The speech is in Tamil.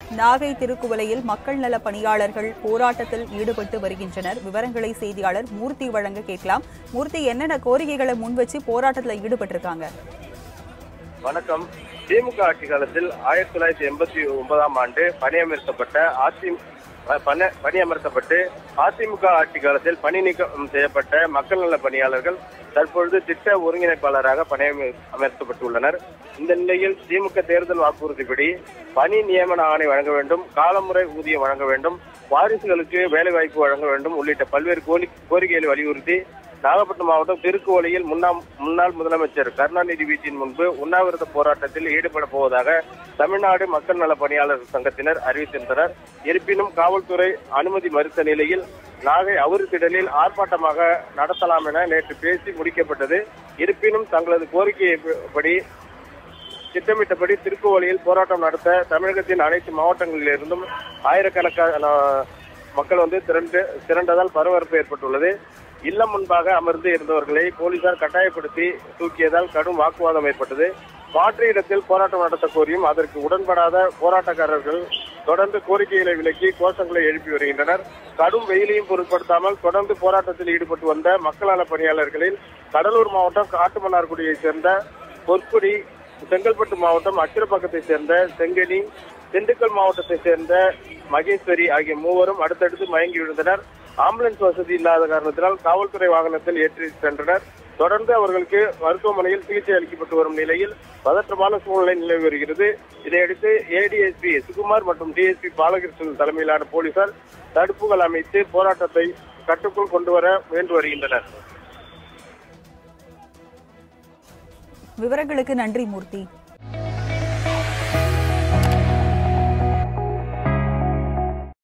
நாகை திருக்குவளையில் மக்கள் நல பணியாளர்கள் போராட்டத்தில் ஈடுபட்டு வருகின்றனர். விவரங்களை செய்தியாளர் மூர்த்தி வழங்க கேட்கலாம். மூர்த்தி, என்னென்ன கோரிக்கைகளை முன்வச்சு போராட்டத்தில் ஈடுபட்டிருக்காங்க? வணக்கம். திமுக ஆட்சி காலத்தில் 1989ஆம் ஆண்டு பணியமர்த்தப்பட்டு அதிமுக ஆட்சி காலத்தில் பணி நீக்கம் செய்யப்பட்ட மக்கள் நல பணியாளர்கள் தற்பொழுது திட்ட ஒருங்கிணைப்பாளராக பணியமர்த்தப்பட்டுள்ளனர். இந்த நிலையில் திமுக தேர்தல் வாக்குறுதிப்படி பணி நியமன ஆணை வழங்க வேண்டும், காலமுறை ஊதியம் வழங்க வேண்டும், வாரிசுகளுக்கு வேலைவாய்ப்பு வழங்க வேண்டும் உள்ளிட்ட பல்வேறு கோரிக்கைகளை வலியுறுத்தி நாகப்பட்டினம் மாவட்டம் திருக்குவளையில் முன்னாள் முதலமைச்சர் கருணாநிதி வீட்டின் முன்பு உண்ணாவிரத போராட்டத்தில் ஈடுபட போவதாக தமிழ்நாடு மக்கள் நல பணியாளர் சங்கத்தினர் அறிவித்திருந்தனர். இருப்பினும் காவல்துறை அனுமதி மறுத்த நிலையில் நாகை அவுரித்திடலில் ஆர்ப்பாட்டமாக நடத்தலாம் என நேற்று பேசி முடிக்கப்பட்டது. இருப்பினும் தங்களது கோரிக்கைப்படி திட்டமிட்டபடி திருக்குவளையில் போராட்டம் நடத்த தமிழகத்தின் அனைத்து மாவட்டங்களிலிருந்தும் ஆயிரக்கணக்கான மக்கள் திரண்டதால் பரபரப்பு ஏற்பட்டுள்ளது. இல்லம் முன்பாக அமர்ந்து இருந்தவர்களை போலீசார் கட்டாயப்படுத்தி தூக்கியதால் கடும் வாக்குவாதம் ஏற்பட்டது. மாற்று இடத்தில் போராட்டம் நடத்த கோரியும் அதற்கு உடன்படாத போராட்டக்காரர்கள் தொடர்ந்து கோரிக்கைகளை விலக்கி கோஷங்களை எழுப்பி வருகின்றனர். கடும் வெயிலையும் பொருட்படுத்தாமல் தொடர்ந்து போராட்டத்தில் ஈடுபட்டு வந்த மக்கள் நல பணியாளர்களில் கடலூர் மாவட்டம் காட்டுமன்னார்குடியைச் சேர்ந்த பொற்குடி, செங்கல்பட்டு மாவட்டம் அச்சிரப்பாக்கத்தைச் சேர்ந்த செங்கனி, திண்டுக்கல் மாவட்டத்தைச் சேர்ந்த மகேஸ்வரி ஆகிய மூவரும் அடுத்தடுத்து மயங்கி விழுந்தனர். ஆம்புலன்ஸ் வசதி இல்லாத காரணத்தினால் காவல்துறை வாகனத்தில் ஏற்றி சென்றனர். தொடர்ந்து அவர்களுக்கு மருத்துவமனையில் சிகிச்சை அளிக்கப்பட்டு வரும் நிலையில் பதற்றமான சூழ்நிலை நிலவி வருகிறது. இதையடுத்து ஏடிஎஸ்பி சுகுமார் மற்றும் டிஎஸ்பி பாலகிருஷ்ணன் தலைமையிலான போலீசார் தடுப்புகள் அமைத்து போராட்டத்தை கட்டுக்குள் கொண்டு வர முயன்று வருகின்றனர். விவரங்களுக்கு நன்றி மூர்த்தி.